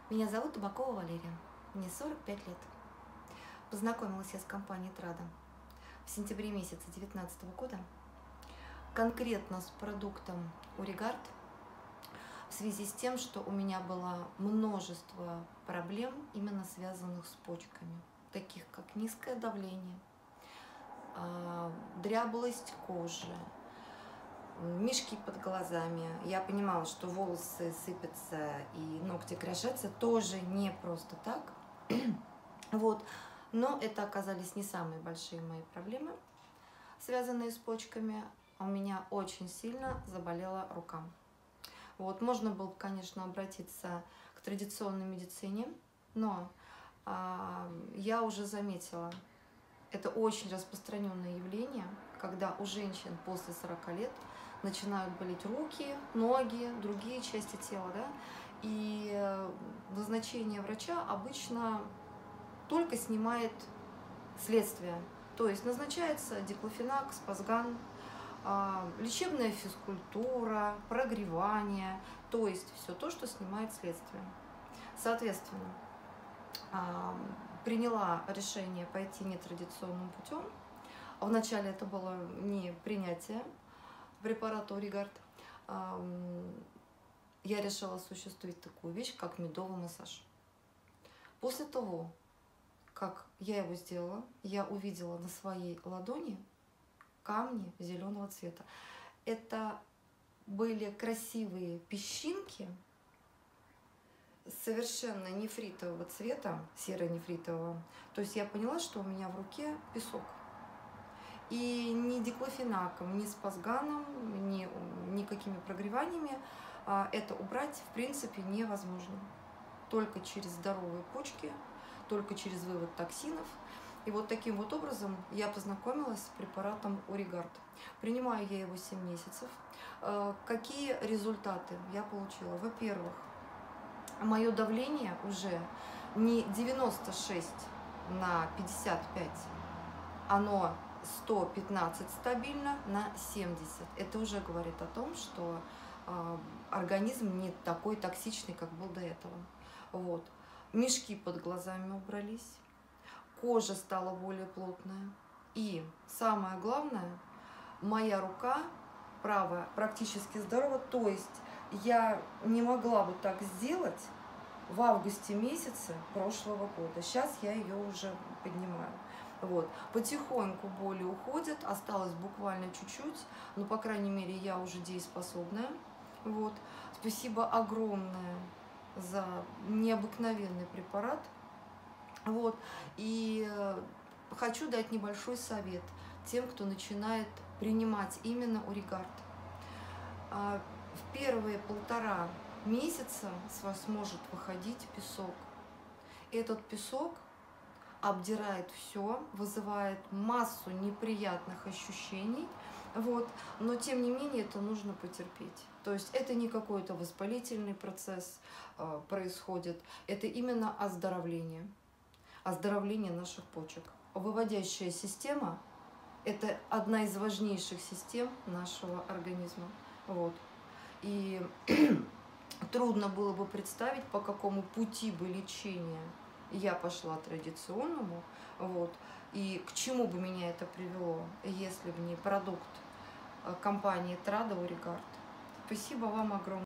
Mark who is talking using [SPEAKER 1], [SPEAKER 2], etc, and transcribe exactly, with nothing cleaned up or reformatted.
[SPEAKER 1] Меня зовут Табакова Валерия, мне сорок пять лет. Познакомилась я с компанией Трада в сентябре месяце две тысячи девятнадцатого года, конкретно с продуктом Уригард, в связи с тем, что у меня было множество проблем, именно связанных с почками, таких как низкое давление, дряблость кожи, мешки под глазами. Я понимала, что волосы сыпятся и ногти крошатся тоже не просто так. Вот. Но это оказались не самые большие мои проблемы, связанные с почками. У меня очень сильно заболела рука. Вот. Можно было, конечно, обратиться к традиционной медицине, но а, я уже заметила, это очень распространенное явление, когда у женщин после сорока лет начинают болеть руки, ноги, другие части тела, да? И назначение врача обычно только снимает следствие. То есть назначается диклофенак, спазган, лечебная физкультура, прогревание, то есть все то, что снимает следствие. Соответственно, приняла решение пойти нетрадиционным путем. Вначале это было не принятие препарата Уригард. Я решила осуществить такую вещь, как медовый массаж. После того, как я его сделала, я увидела на своей ладони камни зеленого цвета. Это были красивые песчинки совершенно нефритового цвета, серо-нефритового. То есть я поняла, что у меня в руке песок. И ни диклофенаком, ни спазганом, ни никакими прогреваниями это убрать в принципе невозможно. Только через здоровые почки, только через вывод токсинов. И вот таким вот образом я познакомилась с препаратом Уригард. Принимаю я его семь месяцев. Какие результаты я получила? Во-первых, мое давление уже не девяносто шесть на пятьдесят пять, оно сто пятнадцать стабильно на семьдесят. Это уже говорит о том, что э, организм не такой токсичный, как был до этого. Вот. Мешки под глазами убрались, кожа стала более плотная. И самое главное, моя рука правая практически здорова. То есть я не могла бы так сделать в августе месяце прошлого года. Сейчас я ее уже поднимаю. Вот. Потихоньку боли уходят, осталось буквально чуть-чуть, но, по крайней мере, я уже дееспособная. Вот. Спасибо огромное за необыкновенный препарат. Вот. И хочу дать небольшой совет тем, кто начинает принимать именно Уригард. В первые полтора месяца с вас может выходить песок. Этот песок обдирает все, вызывает массу неприятных ощущений, вот, но тем не менее это нужно потерпеть. То есть это не какой-то воспалительный процесс э, происходит, это именно оздоровление, оздоровление наших почек. Выводящая система – это одна из важнейших систем нашего организма. Вот. И трудно было бы представить, по какому пути бы лечения я пошла традиционному, вот, и к чему бы меня это привело, если бы не продукт компании Трада Уригард. Спасибо вам огромное.